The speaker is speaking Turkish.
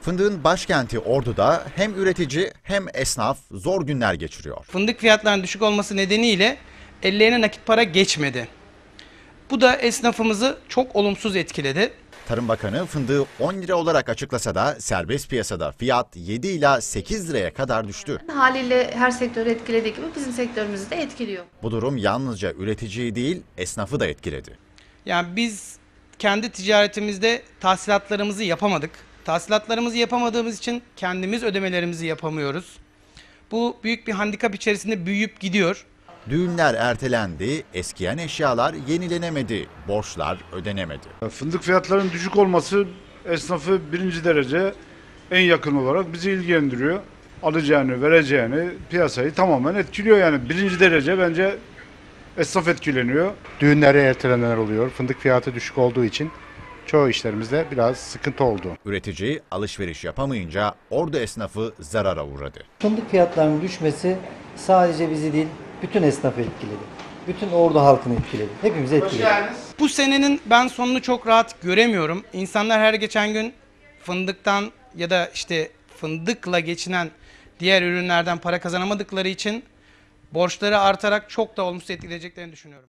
Fındığın başkenti Ordu'da hem üretici hem esnaf zor günler geçiriyor. Fındık fiyatlarının düşük olması nedeniyle ellerine nakit para geçmedi. Bu da esnafımızı çok olumsuz etkiledi. Tarım Bakanı fındığı 10 lira olarak açıklasa da serbest piyasada fiyat 7 ila 8 liraya kadar düştü. Haliyle her sektörü etkilediği gibi bizim sektörümüzü de etkiliyor. Bu durum yalnızca üreticiyi değil esnafı da etkiledi. Yani biz kendi ticaretimizde tahsilatlarımızı yapamadık. Tahsilatlarımızı yapamadığımız için kendimiz ödemelerimizi yapamıyoruz. Bu büyük bir handikap içerisinde büyüyüp gidiyor. Düğünler ertelendi, eskiyen eşyalar yenilenemedi, borçlar ödenemedi. Fındık fiyatlarının düşük olması esnafı birinci derece en yakın olarak bizi ilgilendiriyor. Alacağını, vereceğini, piyasayı tamamen etkiliyor yani. Birinci derece bence esnaf etkileniyor. Düğünlere ertelenenler oluyor. Fındık fiyatı düşük olduğu için çoğu işlerimizde biraz sıkıntı oldu. Üretici alışveriş yapamayınca Ordu esnafı zarara uğradı. Fındık fiyatlarının düşmesi sadece bizi değil, bütün esnafı etkiledi. Bütün Ordu halkını etkiledi. Hepimizi etkiledi. Bu senenin ben sonunu çok rahat göremiyorum. İnsanlar her geçen gün fındıktan ya da işte fındıkla geçinen diğer ürünlerden para kazanamadıkları için borçları artarak çok da olumsuz etkileyeceklerini düşünüyorum.